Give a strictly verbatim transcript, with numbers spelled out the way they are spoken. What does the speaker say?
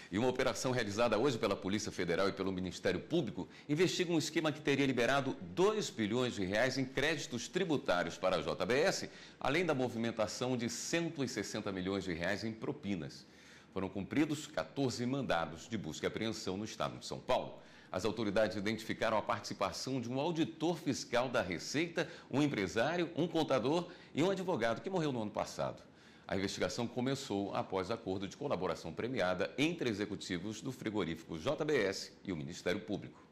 E uma operação realizada hoje pela Polícia Federal e pelo Ministério Público investiga um esquema que teria liberado dois bilhões de reais em créditos tributários para a J B S, além da movimentação de cento e sessenta milhões de reais em propinas. Foram cumpridos quatorze mandados de busca e apreensão no estado de São Paulo. As autoridades identificaram a participação de um auditor fiscal da Receita, um empresário, um contador e um advogado que morreu no ano passado. A investigação começou após acordo de colaboração premiada entre executivos do frigorífico J B S e o Ministério Público.